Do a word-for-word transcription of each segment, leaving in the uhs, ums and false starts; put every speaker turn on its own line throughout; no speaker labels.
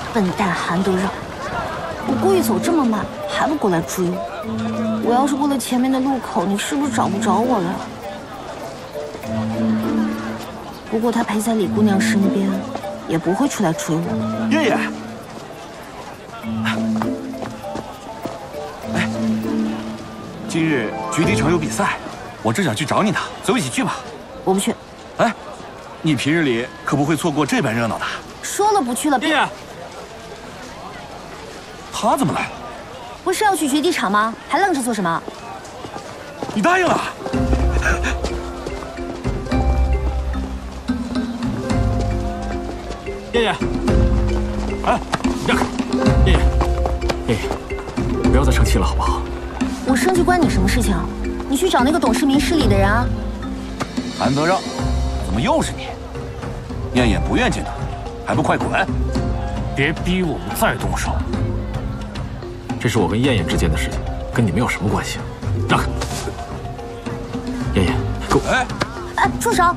笨蛋韩德让，我故意走这么慢，还不过来追我？我要是过了前面的路口，你是不是找不着我了？不过他陪在李姑娘身边，也不会出来追我。
爷爷，哎，今日局敌城有比赛，我正想去找你呢，走一起去吧。
我不去。
哎，你平日里可不会错过这般热闹的。
说了不去了。
爷爷，他怎么来了？
不是要去绝地场吗？还愣着做什么？
你答应了。
爷爷，哎，让开！爷爷，爷爷，不要再生气了，好不好？
我生气关你什么事情？你去找那个懂事明事理的人啊！
韩德让，怎么又是你？燕燕不愿见他，还不快滚！
别逼我们再动手。这是我跟燕燕之间的事情，跟你没有什么关系。让开！燕燕，给我！
哎，
哎，住手！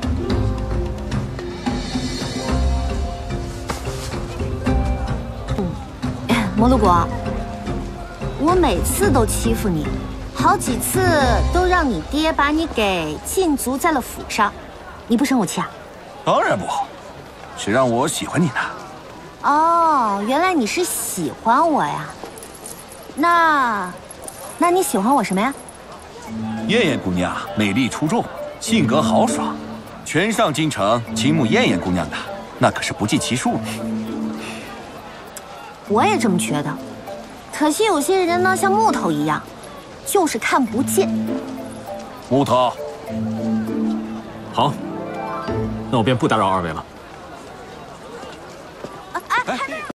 摩洛果，我每次都欺负你，好几次都让你爹把你给禁足在了府上，你不生我气啊？
当然不，谁让我喜欢你呢？
哦，原来你是喜欢我呀？那，那你喜欢我什么呀？
燕燕姑娘美丽出众，性格豪爽，全上京城倾慕燕燕姑娘的，那可是不计其数呢。
我也这么觉得，可惜有些人呢，像木头一样，就是看不见。
木头，
好，那我便不打扰二位了。
哎，